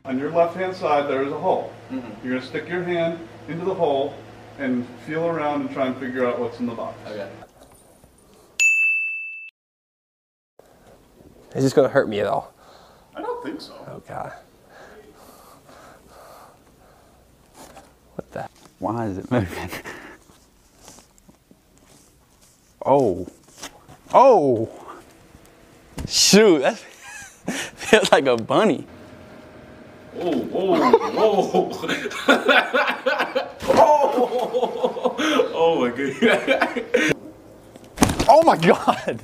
On your left-hand side, there is a hole. Mm-hmm. You're going to stick your hand into the hole and feel around and try and figure out what's in the box. Okay. Is this going to hurt me at all? I don't think so. Oh, God. What the? Why is it moving? Oh. Oh! Shoot, that feels like a bunny. Oh, whoa, whoa. Oh, oh my goodness. Oh my God!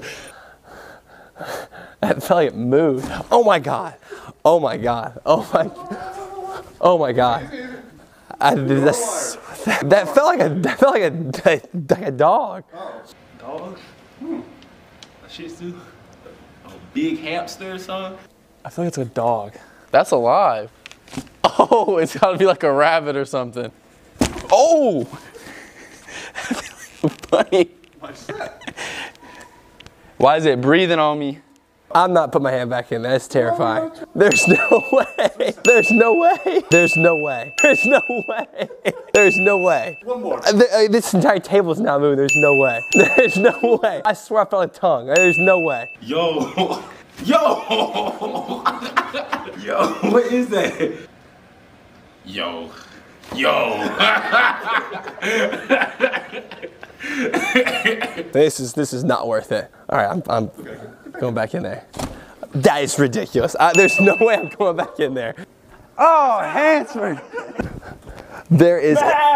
That felt like it moved. Oh my God. Oh my God. Oh my. Oh my God. That felt like a dog. Dog? A Shih Tzu? A big hamster or something? I feel like it's a dog. That's alive. Oh, it's gotta be like a rabbit or something. Oh! Bunny. What's that? Why is it breathing on me? I'm not putting my hand back in. That's terrifying. There's no way. There's no way. There's no way. There's no way. There's no way. One more. This entire table is now moving. There's no way. There's no way. I swear I felt a tongue. There's no way. Yo. Yo. Yo. What is that? Yo. Yo. This is not worth it. All right, I'm going back in there. That is ridiculous. There's no way I'm going back in there. Oh, Hansford! There is.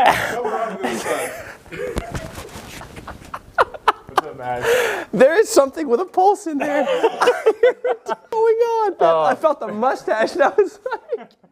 There is something with a pulse in there. Oh my God! I felt the mustache and I was like.